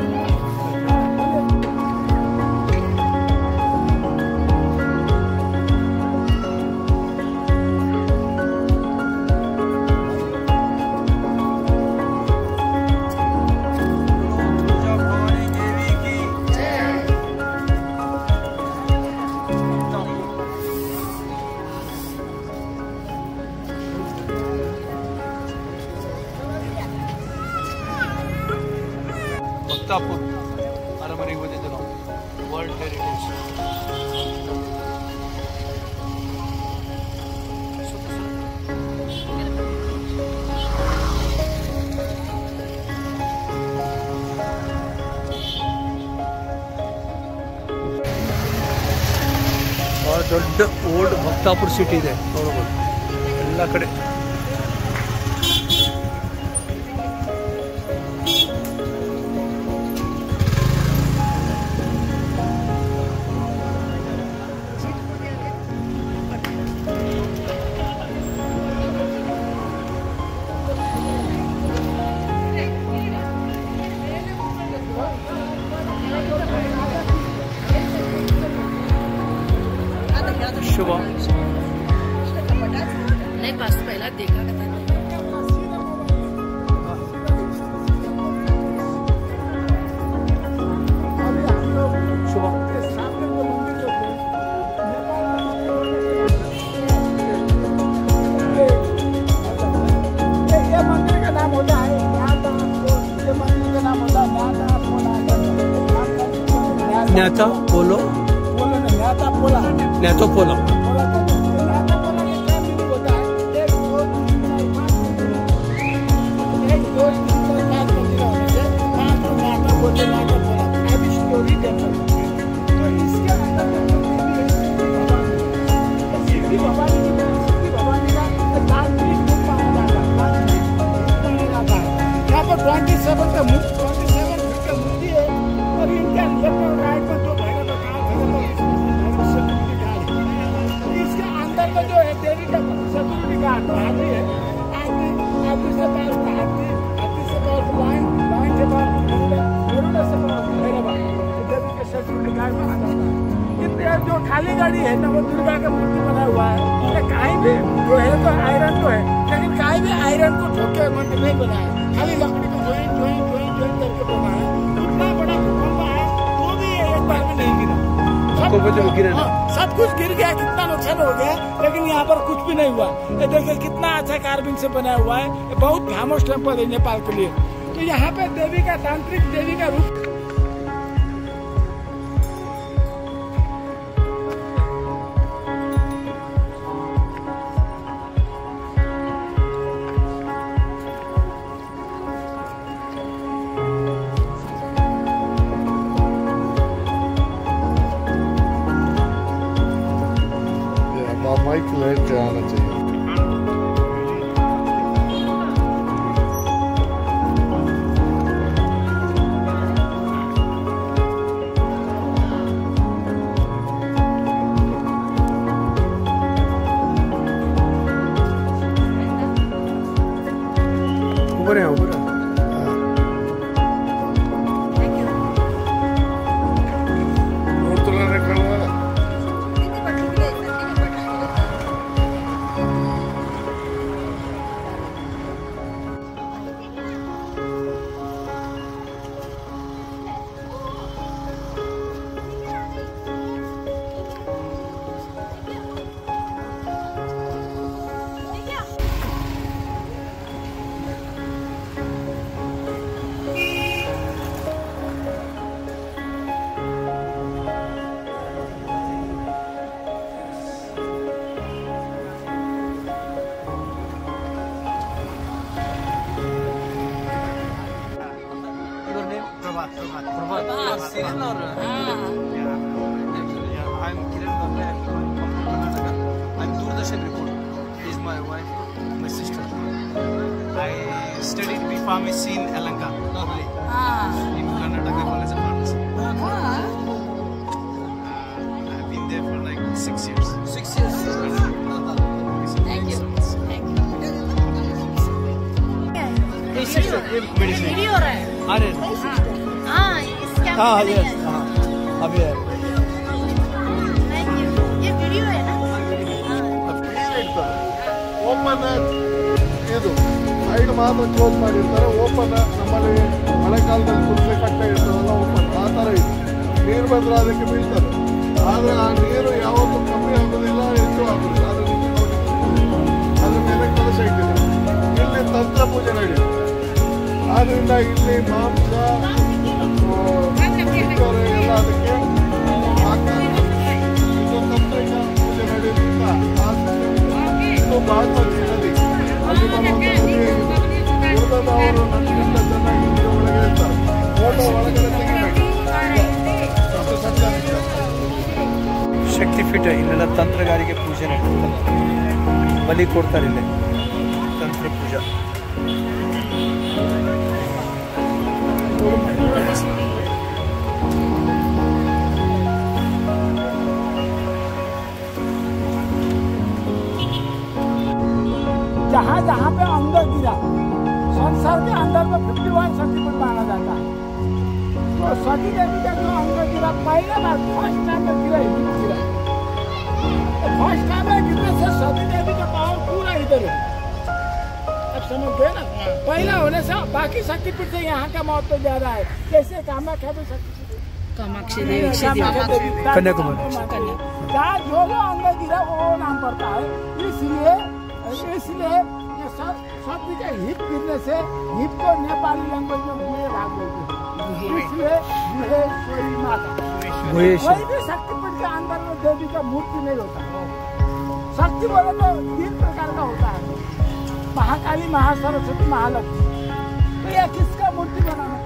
ಭಕ್ತಾಪುರ ಅರಮನೆಗೆ ಬಂದಿದ್ದು ನಾವು, ವರ್ಲ್ಡ್ ಹೆರಿಟೇಜ್. ಬಹಳ ದೊಡ್ಡ ಓಲ್ಡ್ ಭಕ್ತಾಪುರ ಸಿಟಿ ಇದೆ ನೋಡ್ಬೋದು ಎಲ್ಲ ಕಡೆ. शुभ नहीं, पास पहला देखा था। ये मंदिर का नाम होता है, यहाँ का ये मंदिर का नाम होता है न्याता पोला। न्याता पोलो, पोलो नहीं, न्याता पोला। न्यातो पोलो। पोला तो न्याता पोला के क्या मीनिंग होता है? एक दो तीन चार पाँच मंदिर, एक दो तीन चार पाँच मंदिर होने से पाँच को न्याता बोलते, न्याता पोला। अभी स्टोरी टेम्पल तो इसके अंदर जो मंदिर है सिद्धि भवानी की, सिद्धि भवानी का तांत्रिक रूप माना जाता है, तांत्रिक रूप माना जाता है। यहाँ पर ट्वेंटी सेवन का मूर्ति, ट्वेंटी सेवन फीट का मूर्ति है और इनके लेफ्ट और राइट में दो भैरव का काम है, सिक्योरिटी गार्ड है। इसके अंदर में जो है देवी का सिक्योरिटी गार्ड हाथी है, हाथी हाथी से पास हाथी, हाथी से पास लाइन, लाइन से पास गरुड़ से पास भैरव, देवी के सिक्योरिटी गार्ड माना जाता है। इतने जो खाली गाड़ी है ना, वो दुर्गा का मूर्ति बना हुआ है। ये कहीं भी जो है तो आयरन तो है, लेकिन कहीं भी आयरन को ठोके मंदिर नहीं बना है, खाली लकड़ी को ज्वाइन ज्वाइन ज्वाइन ज्वाइन करके बना है। इतना बड़ा भूकंप आया वो भी एक बार में नहीं गिरा। सब भूकंप जब गिरा ना? हाँ, सब कुछ गिर गया, कितना नुकसान हो गया, लेकिन यहाँ पर कुछ भी नहीं हुआ। ये देखिए कितना अच्छा कार्विंग से बना हुआ है। ये बहुत फेमस टेम्पल है नेपाल के लिए। तो यहाँ पे देवी का तांत्रिक देवी का रूप माइक लेट के आना चाहिए। ऊपर है, ऊपर है। ನೋಡ್ತಿಲ್ಲ ಕಳ್ಳ serial or? हाँ Yeah, I'm Kiran Bhagale. I'm from Karnataka. I'm Doordarshan reporter. He's my wife, my sister. I studied B Pharmacy in Alanka, Lovely. हाँ in Karnataka College of Pharmacy. हाँ Uh, I've been there for like six years. Six years. Thank you thank Hey, sister. You video हो रहा है अरे हाँ इसका हाँ यस हाँ अभी है ये वीडियो है ना ಓಪನ್ ಇದು ಸೈಡ್ ಮಾತ್ರ ಕ್ಲೋಸ್ ಮಾಡಿರ್ತಾರೆ ಓಪನ್ ನಮ್ಮಲ್ಲಿ ಮಳೆಗಾಲದಲ್ಲಿ ಕುದಿಸಿ ಕಟ್ಟೆ ಇರ್ತದಲ್ಲ ಓಪನ್ ಆ ಥರ ಇದೆ ನೀರು ಬಂದರೆ ಅದಕ್ಕೆ ಬೀಳ್ತದೆ ಆದರೆ ಆ ನೀರು ಯಾವತ್ತೂ ಕಮ್ಮಿ ಆಗೋದಿಲ್ಲ ಹೆಚ್ಚು ಆಗೋದಿಲ್ಲ ಅದ್ರ ಅದ್ರ ಮೇಲೆ ಕಲಶ ಇಟ್ಟಿದೆ ಇಲ್ಲಿ ತಂತ್ರ ಪೂಜೆ ನಡೆಯುತ್ತೆ ಆದ್ರಿಂದ ಇಲ್ಲಿ ಮಾಂಸ ಇಟ್ಟರೆ ಎಲ್ಲ ಅದಕ್ಕೆ ಹಾಕ್ತಾರೆ ಇದು ತಂತ್ರಿಕ ಪೂಜೆ ನಡೆಯೋದ್ರಿಂದ ಆ ಇದು ಬಾಗ್ಮತಿ ನದಿ ಅಲ್ಲಿ ಬರುವಂತ ಉಳಿದವರು ನನ್ನಿಂದ ಚೆನ್ನಾಗಿ ನೀರು ಒಳಗೆ ಇರ್ತಾರೆ ಫೋಟೋ ಒಳಗಡೆ ತೆಗಿಬೇಕು ಅಷ್ಟು ಸಂಚಾರ ಶಕ್ತಿಪೀಠ ಇಲ್ಲೆಲ್ಲ ತಂತ್ರಗಾರಿಕೆ ಪೂಜೆ ನಡೀತದೆ ಬಲಿ ಕೊಡ್ತಾರೆ ಇಲ್ಲಿ ತಂತ್ರ ಪೂಜಾ जहाँ जहाँ पे अंदर गिरा संसार के अंदर में फिफ्टी वन सर्टिफिकेट माना जाता है तो सती देवी का जो अंदर गिरा पहले बार फर्स्ट टाइम में गिरा ही गिरा फर्स्ट टाइम में गिरने से सती देवी का पावर पूरा इधर है अब समझ गए ना पहला होने से बाकी शक्तिपीठ से यहाँ का महत्व ज्यादा है जैसे कामाख्या भी शक्तिपीठ कामाक्षी देवी कामाख्या देवी कन्याकुमारी जहाँ जो जो अंदर गिरा वो नाम पड़ता है इसलिए इसलिए ये सब सब के हिप गिरने से हिप को नेपाली लैंग्वेज में गुहे भाग बोलते हैं इसलिए गुहेश्वरी माता कोई भी शक्तिपीठ के अंदर में देवी का मूर्ति नहीं होता शक्ति बोले तो तीन प्रकार का होता है महाकाली महासरस्वती महालक्ष्मी तो ये किसका मूर्ति बनाना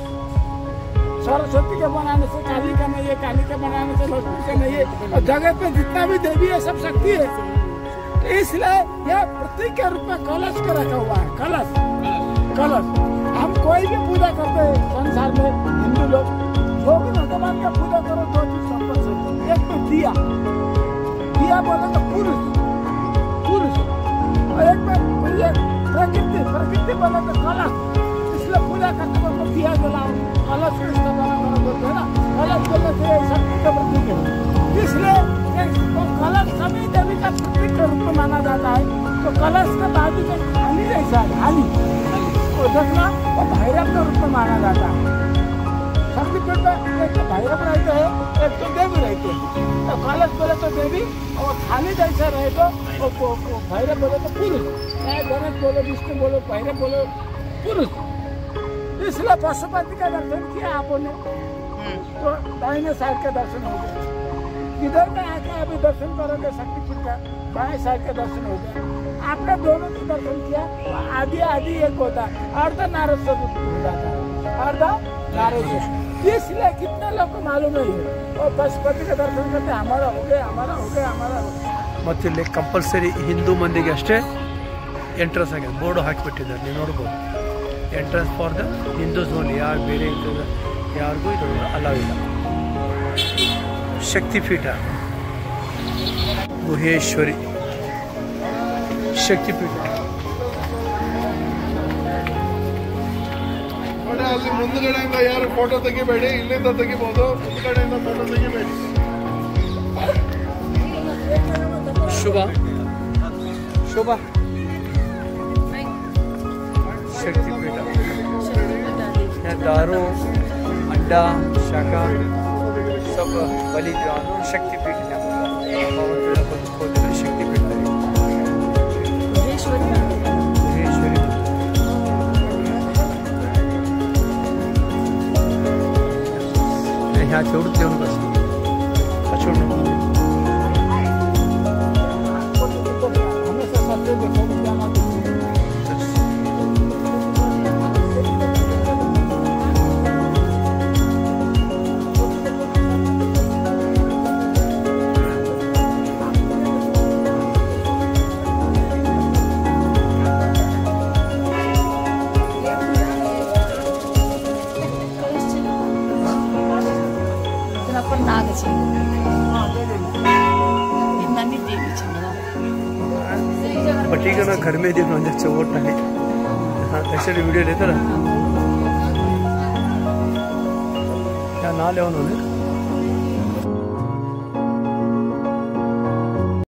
सरस्वती के बनाने से काली का नहीं है काली के बनाने से लक्ष्मी का नहीं है और जगत में जितना भी देवी है सब शक्ति है इसलिए यह प्रतीक के रूप में कलश के रखा हुआ है कलश कलश हम कोई भी पूजा करते हैं संसार में हिंदू लोग जो भी भगवान का पूजा करो दो चीज कंपल्सरी एक तो दिया दिया बोले तो पुरुष पुरुष और एक में प्रकृति प्रकृति बोले तो कलश इसलिए पूजा करते वक्त दिया जलाओ कलश को इस्तेमाल करो बोलते है ना कलश बोलने से शक्ति का प्रतीक है इसलिए तो कलश सभी देवी का प्रतीक के रूप में माना जाता है तो कलश के बाजू में खाली जैसा है खाली तो देखना वो भैरव के रूप में माना जाता है शक्तिपीठ में एक तो भैरव रहते हैं एक तो देवी रहते हैं तो कलश बोले तो देवी और खाली जैसा रहे तो भैरव बोले तो पुरुष चाहे गणेश बोलो विष्णु बोलो भैरव बोलो पुरुष इसलिए पशुपति का दर्शन किया आपने तो दाहिने साइड का दर्शन हो गया इधर में आके अभी दर्शन करोगे शक्तिपीठ का बाएं साइड का दर्शन हो गया आपने दोनों का दर्शन किया आदि आदि एक होता है अर्ध नारेश्वर हो जाता है अर्ध नारेश्वर इसलिए कितने लोग को मालूम नहीं है और पशुपति का दर्शन करते हमारा हो गया हमारा हो गया हमारा हो गया ಮತ್ತು ಇಲ್ಲಿ ಕಂಪಲ್ಸರಿ ಹಿಂದೂ ಮಂದಿಗೆ ಅಷ್ಟೇ ಎಂಟ್ರೆನ್ಸ್ ಆಗಿದೆ ಬೋರ್ಡು ಹಾಕಿಬಿಟ್ಟಿದ್ದಾರೆ ನೀವು ನೋಡ್ಬೋದು entrance for the Hindus only ಯಾರು ಬೇರೆ ಯಾರಿಗೂ ಇದು ಅಲೌ ಇಲ್ಲ ಶಕ್ತಿಪೀಠ ಗುಹೇಶ್ವರಿ ಶಕ್ತಿಪೀಠ ನೋಡಿ ಅಲ್ಲಿ ಮುಂದ್ಗಡೆಯಿಂದ ಯಾರು ಫೋಟೋ ತೆಗಿಬೇಡಿ ಇಲ್ಲಿಂದ ತೆಗಿಬಹುದು ಮುಂದ್ಗಡೆಯಿಂದ ಫೋಟೋ ತೆಗಿಬೇಡಿ ಶುಭ ಶುಭ शक्तिपीठ यहाँ दारू अंडा शाखा सब बलिदान शक्तिपीठ शक्तिपीठ महेश्वरी महेश्वरी यहाँ छोड़ते हैं बस छोड़ना हमेशा सत्य देखो जाना जन कड़मे इधर नंजे चोटनी हाँ एक्चुअली वीडियो लेते रहा क्या ना ले